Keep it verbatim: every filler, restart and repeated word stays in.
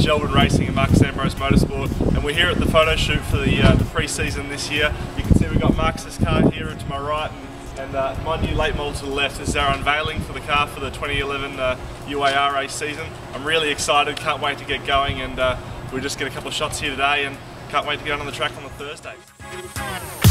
and Jeld-Wen Racing and Marcus Ambrose Motorsport, and we're here at the photo shoot for the, uh, the pre-season this year. You can see we've got Marcus's car here to my right, and, and uh, my new late model to the left. This is our unveiling for the car for the twenty eleven uh, U A R A season. I'm really excited, can't wait to get going, and uh, we'll just get a couple of shots here today and can't wait to get on the track on the Thursday.